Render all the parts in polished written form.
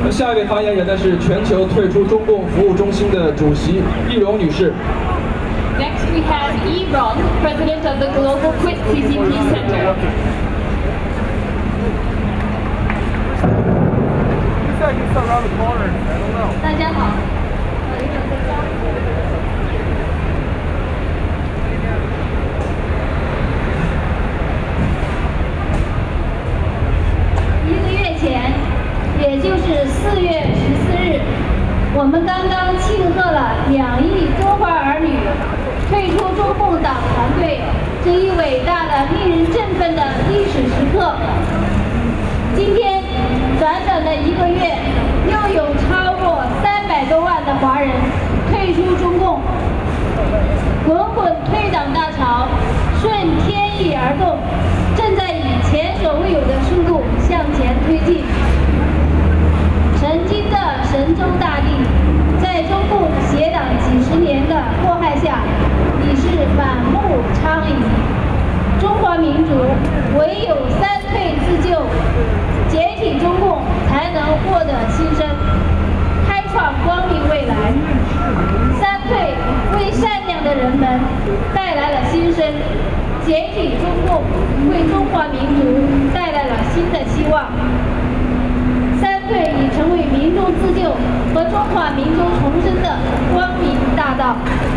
下一位发言人呢是全球退出中共服务中心的主席易容女士。 Next we have Yi Rong, President of the Global Quit CCP Center. 大家好。1个月前，也就是4月14日，我们刚刚庆贺了2亿中华儿女退出中共党团队这一伟大的、令人振奋的历史时刻。今天，短短的1个月，又有超过300多万的华人退出中共，滚滚退党大潮顺天意而动，正在以前所未有的速度向前推进。曾经的神州大地，在中共邪党几十年的迫害下，已是满目疮痍。中华民族唯有3退自救，解体中共，才能获得新生，开创光明未来。3退为善良的人们带来了新生，解体中共为中华民族带来了新的希望。3退已成为民众自救和中华民族重生的光明大道。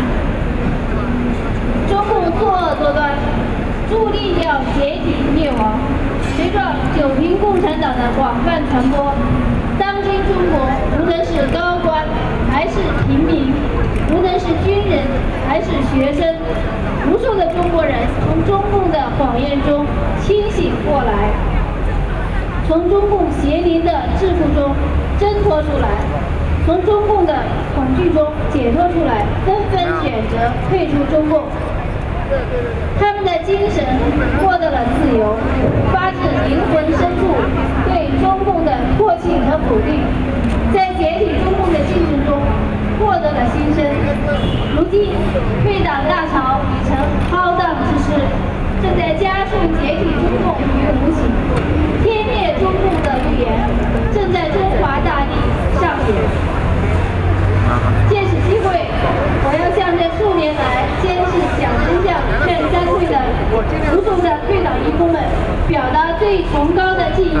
中共作恶多端，注定要解体灭亡。随着9评共产党的广泛传播，当今中国无论是高官还是平民，无论是军人还是学生，无数的中国人从中共的谎言中清醒过来，从中共邪灵的桎梏中挣脱出来，从中共的恐惧中解脱出来，纷纷选择退出中共。他们的精神获得了自由，发自灵魂深处对中共的唾弃和否定，在解体中共的进程中获得了新生。如今，退党大潮已成浩荡之势，正在加速解体中共于无形，天灭中共的预言正在中华大地上演。借此机会，我要向这数年来坚持讲真相、劝3退的无数的退党义工们表达最崇高的敬意。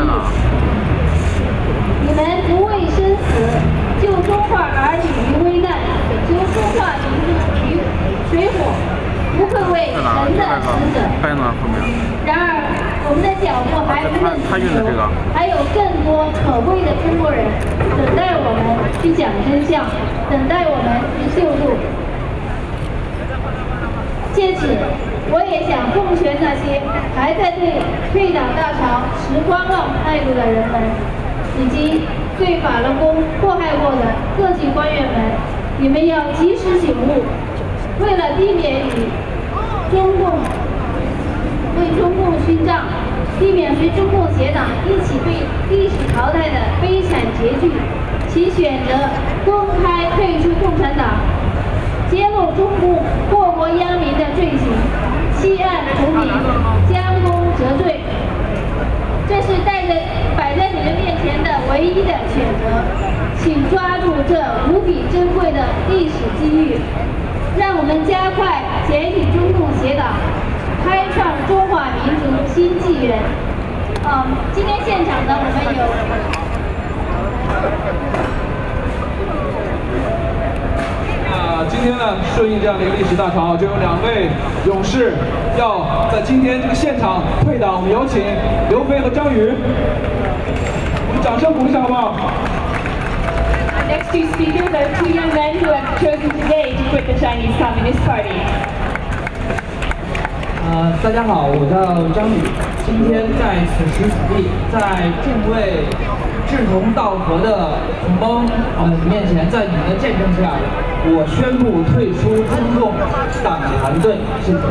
你们不畏生死，救中华儿女于危难，救中华民族于水火，不愧为神的使者。然而，我们的脚步还不能停留，还有更多可贵的中国人等待我们去讲真相，等待我们去救助。借此，我也想奉劝那些还在对退党大潮持观望态度的人们，以及对法轮功迫害过的各级官员们，你们要及时醒悟，为了避免与为中共勋章，避免随中共邪党一起被历史淘汰的悲惨结局，其选择公开退出共产党，揭露中共祸国殃民的罪行，弃暗投明，将功折罪。这是摆在你们面前的唯一的选择，请抓住这无比珍贵的历史机遇，让我们加快解体中共邪党，开创中华民族新纪元。今天现场呢，我们有今天呢，顺应这样的一个历史大潮，就有2位勇士要在今天这个现场退党。我们有请刘飞和张宇，我们掌声鼓励一下好不好 Next two speakers are 2 young men who have chosen today to quit the Chinese Communist Party. 大家好，我叫张宇。今天在此时此地，在众位志同道合的同胞们面前，在你们的见证下，我宣布退出中共党团队。谢谢。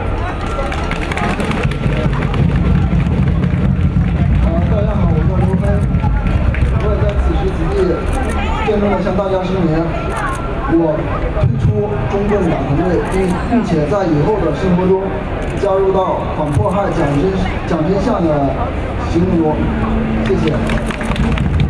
大家好，我叫刘飞，我也在此时此地郑重地向大家声明，我退出中共党团队，并且在以后的生活中加入到反迫害、讲真相的行动中。谢谢。